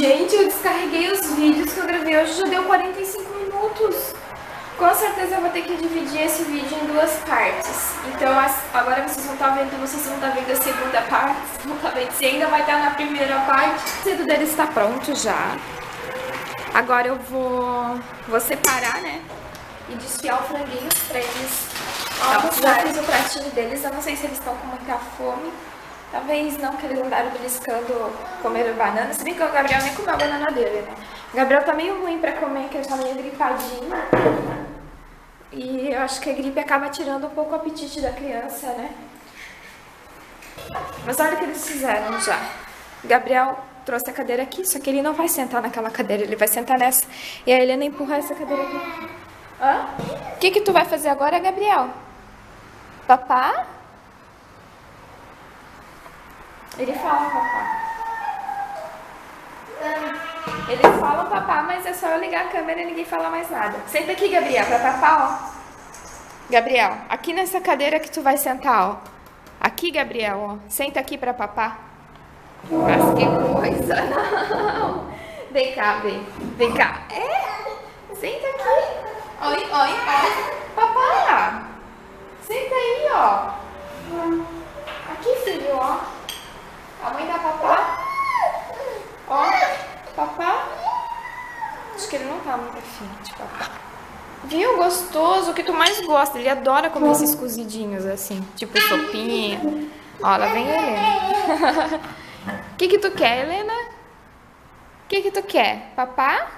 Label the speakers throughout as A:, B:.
A: Gente, eu descarreguei os vídeos que eu gravei hoje, já deu 45 minutos. Com certeza eu vou ter que dividir esse vídeo em duas partes. Então agora vocês vão estar vendo, vocês vão estar vendo a segunda parte, vocês vão estar vendo se ainda vai estar na primeira parte. O cedo deles está pronto já. Agora eu vou separar, né? E desfiar o franguinho pra eles almoçarem. Já fiz o pratinho deles, eu não sei se eles estão com muita fome. Talvez não, que eles andaram beliscando, comeram banana. Se bem que o Gabriel nem comeu a banana dele, né? O Gabriel tá meio ruim pra comer, que ele tá meio gripadinho. E eu acho que a gripe acaba tirando um pouco o apetite da criança, né? Mas olha o que eles fizeram já. O Gabriel trouxe a cadeira aqui, só que ele não vai sentar naquela cadeira, ele vai sentar nessa. E a Helena empurra essa cadeira aqui. Hã? O que tu vai fazer agora, Gabriel? Papá? Ele fala papá. Ele fala papá, mas é só eu ligar a câmera e ninguém fala mais nada. Senta aqui, Gabriel, pra papá, ó. Gabriel, aqui nessa cadeira que tu vai sentar, ó. Aqui, Gabriel, ó. Senta aqui pra papá. Mas que coisa, não. Vem cá, vem cá. Senta aqui. Oi. Papá. Senta aí, ó. Aqui, filho, ó. A mãe da papá. Ó, papá. Acho que ele não tá muito afim de papá. Viu? Gostoso. O que tu mais gosta? Ele adora comer esses cozidinhos assim. Tipo sopinha. Ó, lá vem a Helena. O que tu quer, Helena? O que tu quer? Papá?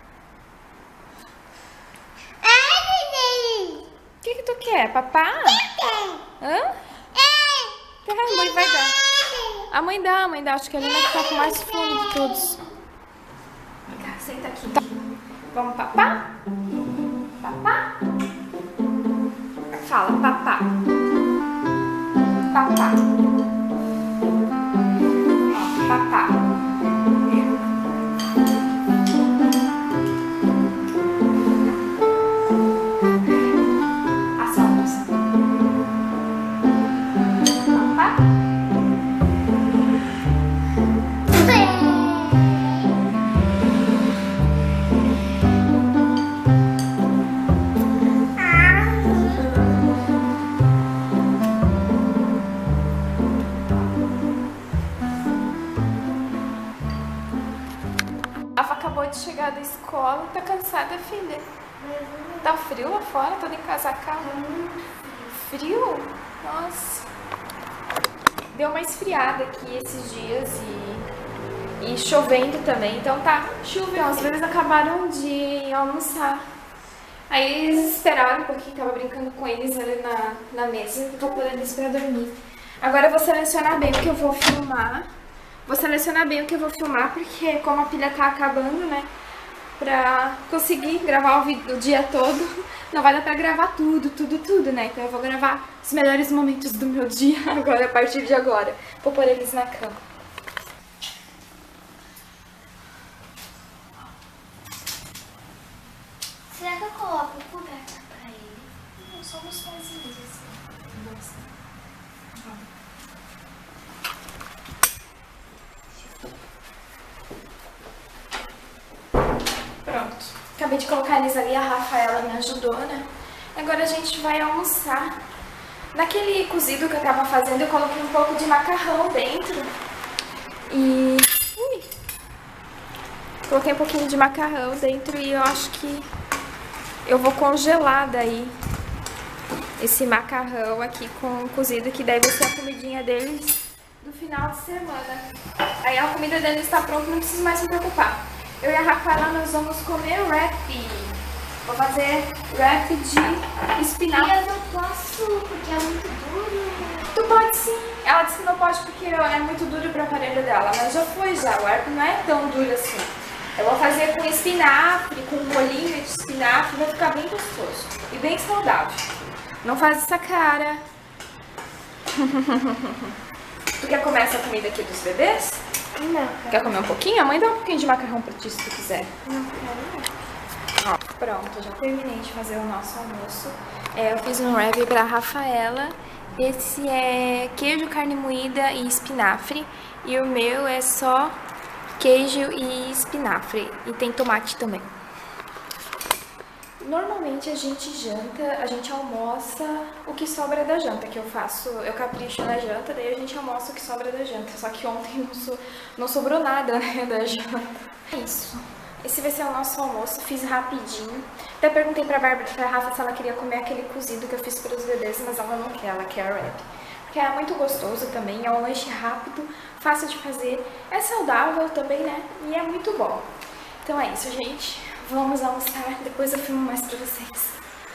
A: O que tu quer? Papá? Hã? A mãe vai dar. A mãe dá. Acho que a Helena que tá com mais fome de todos. Vem cá, senta aqui. Tá. Vamos, papá? Papá? Fala, papá. Papá. Ó, papá. Acabou de chegar da escola e tá cansada, filha. Tá frio lá fora, toda encasacada. Frio? Nossa. Deu uma esfriada aqui esses dias e chovendo também, então tá chovendo. Então, os bebês acabaram de almoçar. Aí eles esperaram um pouquinho, tava brincando com eles ali na mesa, tô pondo eles pra dormir. Agora eu vou selecionar bem o que eu vou filmar. Porque como a pilha tá acabando, né? Pra conseguir gravar o dia todo, não vai dar pra gravar tudo, né? Então eu vou gravar os melhores momentos do meu dia agora, a partir de agora. Vou pôr eles na cama.
B: Será que eu coloco um cobertor pra ele? Não, só uns pezinhos assim. Nossa.
A: Pronto. Acabei de colocar eles ali, a Rafaela me ajudou, né? Agora a gente vai almoçar. Naquele cozido que eu tava fazendo, eu coloquei um pouco de macarrão dentro. E... coloquei um pouquinho de macarrão dentro e eu acho que eu vou congelar daí esse macarrão aqui com o cozido, que daí vai ser a comidinha deles do final de semana. Aí a comida deles está pronta, não preciso mais me preocupar. Eu e a Rafaela, nós vamos comer wrap. Vou fazer wrap de espinafre.
B: Eu não posso, porque é muito duro.
A: Tu pode sim. Ela disse que não pode porque é muito duro para o aparelho dela, mas já foi já. O wrap não é tão duro assim. Eu vou fazer com espinafre, com bolinho de espinafre, vai ficar bem gostoso e bem saudável. Não faz essa cara. Tu quer comer essa comida aqui dos bebês?
B: Não.
A: Quer comer um pouquinho? A mãe dá um pouquinho de macarrão pra ti se tu quiser.
B: Não quero.
A: Ó, pronto, já terminei de fazer o nosso almoço. Eu fiz um wrap pra Rafaela. Esse é queijo, carne moída e espinafre. E o meu é só queijo e espinafre. E tem tomate também. Normalmente a gente janta, a gente almoça o que sobra da janta, que eu faço, eu capricho na janta, daí a gente almoça o que sobra da janta. Só que ontem não sobrou nada, né, da janta. É isso. Esse vai ser o nosso almoço, fiz rapidinho. Até perguntei pra Rafa se ela queria comer aquele cozido que eu fiz para os bebês, mas ela não quer, ela quer wrap. Porque é muito gostoso também, é um lanche rápido, fácil de fazer, é saudável também, né, e é muito bom. Então é isso, gente. Vamos almoçar, depois eu filmo mais pra vocês.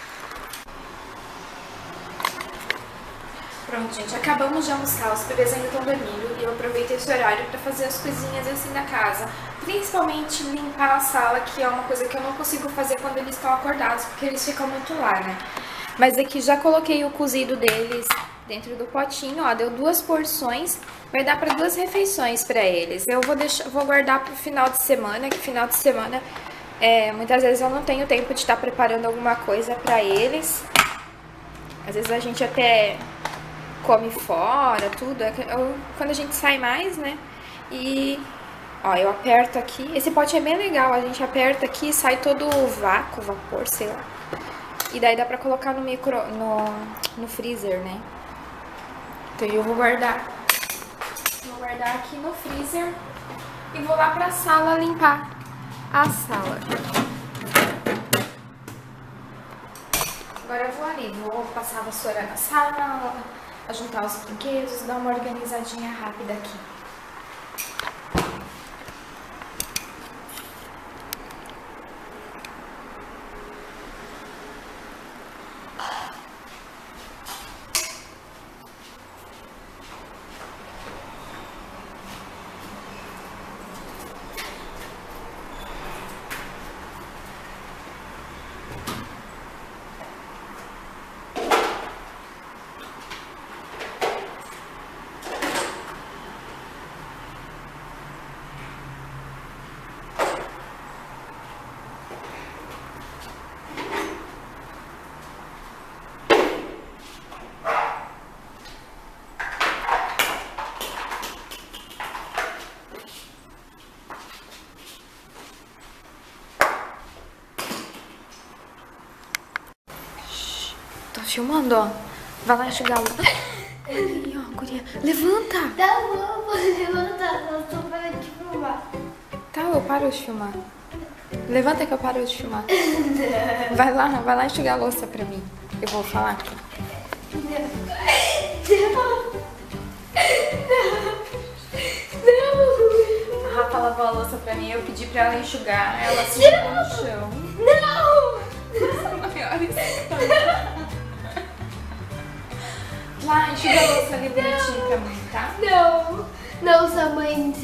A: Pronto, gente, acabamos de almoçar, os bebês ainda estão dormindo e eu aproveitei esse horário pra fazer as coisinhas assim da casa. Principalmente limpar a sala, que é uma coisa que eu não consigo fazer quando eles estão acordados, porque eles ficam muito lá, né? Mas aqui já coloquei o cozido deles dentro do potinho, ó, deu 2 porções, vai dar pra 2 refeições pra eles. Eu vou guardar pro final de semana, que final de semana... muitas vezes eu não tenho tempo de estar preparando alguma coisa pra eles. Às vezes a gente até come fora, tudo. Quando a gente sai mais, né? E, ó, eu aperto aqui. Esse pote é bem legal. A gente aperta aqui e sai todo o vácuo, vapor, sei lá. E daí dá pra colocar no freezer, né? Então eu vou guardar. Vou guardar aqui no freezer. E vou lá pra sala limpar a sala. Agora eu vou ali, vou passar a vassoura na sala, juntar os brinquedos, dar uma organizadinha rápida aqui. Tô filmando, ó. Vai lá enxugar o... Aí, ó, guria. Levanta!
B: Tá bom, vou levantar, não tô parando de filmar.
A: Tá, eu paro de filmar. Levanta que eu paro de filmar. Vai lá enxugar a louça pra mim. Eu vou falar. A Rafa lavou a louça pra mim, eu pedi pra ela enxugar, ela se jogou no chão.
B: Não!
A: Lá, enxuga a louça ali bonitinho pra mim, tá?
B: Não, sua mãe.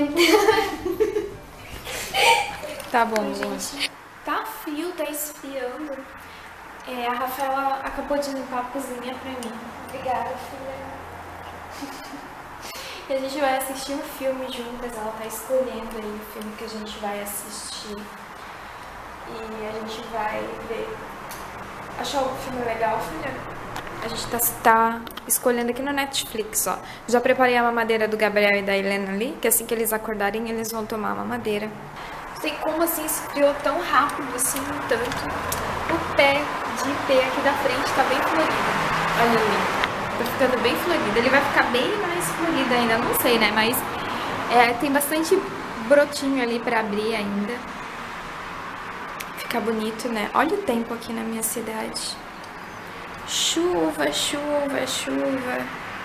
A: Tá bom, gente. Tá frio, tá esfriando. A Rafaela acabou de limpar a cozinha pra mim. Obrigada, filha. E a gente vai assistir um filme juntas. Ela tá escolhendo aí o filme que a gente vai assistir. E a gente vai ver. Achou o filme legal, filha? A gente tá escolhendo aqui no Netflix, ó. Já preparei a mamadeira do Gabriel e da Helena ali, que assim que eles acordarem, eles vão tomar a mamadeira. Não sei como assim esfriou tão rápido, assim, tanto. O pé de ipê aqui da frente tá bem florido. Olha ali. Tá ficando bem florido. Ele vai ficar bem mais florido ainda, não sei, né? Mas tem bastante brotinho ali pra abrir ainda. Fica bonito, né? Olha o tempo aqui na minha cidade. Chuva, chuva, chuva.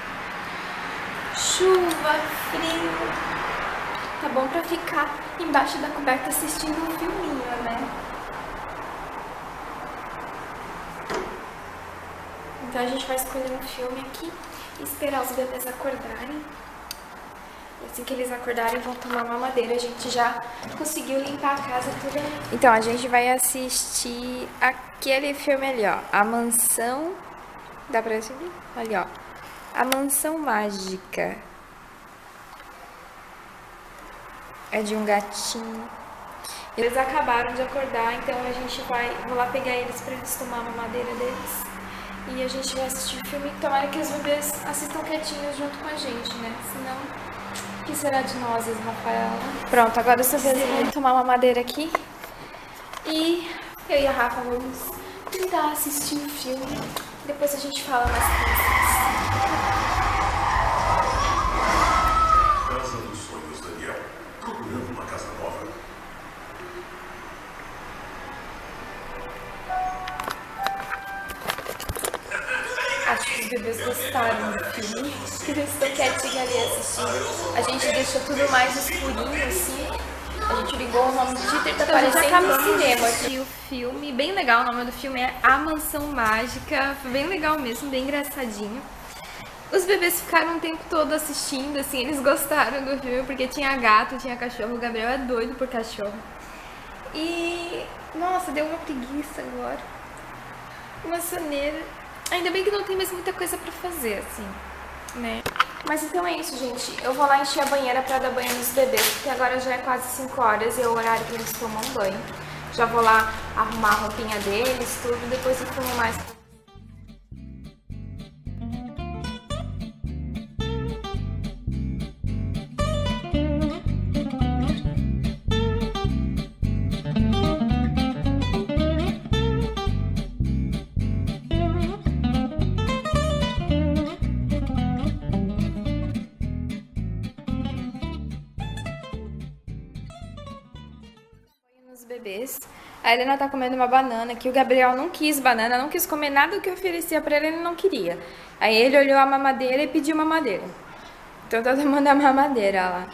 A: Chuva, frio. Tá bom pra ficar embaixo da coberta assistindo um filminho, né? Então a gente vai escolher um filme aqui e esperar os bebês acordarem. E assim que eles acordarem vão tomar mamadeira. A gente já conseguiu limpar a casa toda. Então a gente vai assistir aquele filme ali, ó. A Mansão... Dá pra assistir? Ali, ó. A Mansão Mágica. É de um gatinho. Eles acabaram de acordar, então a gente vou lá pegar eles pra eles tomar a mamadeira deles. E a gente vai assistir o filme. Tomara que os bebês assistam quietinhos junto com a gente, né? Senão O que será de nós, Rafaela? Pronto, agora eu sou vez de tomar uma madeira aqui. E eu e a Rafa vamos tentar assistir um filme. Depois a gente fala mais coisas.
C: Casa dos sonhos, Daniel. Procurando uma casa nova.
A: Acho que os bebês gostaram do filme. Eles estão quietinhos ali assistindo. A gente deixou tudo mais escurinho, assim. A gente ligou o home theater, tá parecendo um cinema. E o filme, bem legal, o nome do filme é A Mansão Mágica. Foi bem legal mesmo, bem engraçadinho. Os bebês ficaram o tempo todo assistindo, assim, eles gostaram do filme, porque tinha gato, tinha cachorro. O Gabriel é doido por cachorro. E, nossa, deu uma preguiça agora. Uma soneira. Ainda bem que não tem mais muita coisa pra fazer, assim, né? Mas então é isso, gente. Eu vou lá encher a banheira pra dar banho nos bebês, porque agora já é quase 5 horas e é o horário que eles tomam banho. Já vou lá arrumar a roupinha deles, tudo, depois eu filmo mais. Bebês. A Helena tá comendo uma banana, que o Gabriel não quis banana, não quis comer nada que eu oferecia pra ele não queria. Aí ele olhou a mamadeira e pediu mamadeira. Então tá tomando a mamadeira lá.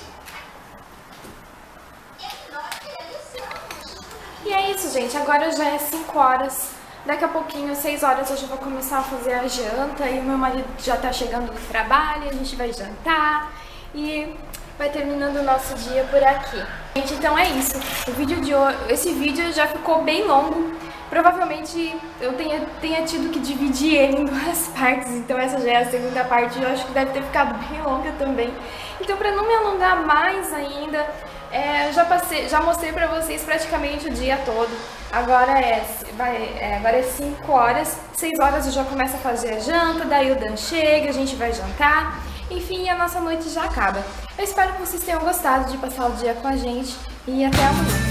A: E é isso, gente. Agora já é 5 horas. Daqui a pouquinho, 6 horas, eu já vou começar a fazer a janta. E o meu marido já tá chegando do trabalho, a gente vai jantar. E vai terminando o nosso dia por aqui. Gente, então é isso. O vídeo de hoje, esse vídeo já ficou bem longo. Provavelmente eu tenha tido que dividir ele em 2 partes. Então essa já é a segunda parte. Eu acho que deve ter ficado bem longa também. Então, para não me alongar mais ainda, já mostrei pra vocês praticamente o dia todo. Agora é 5 horas. 6 horas eu já começo a fazer a janta. Daí o Dan chega, a gente vai jantar. Enfim, a nossa noite já acaba. Eu espero que vocês tenham gostado de passar o dia com a gente e até amanhã.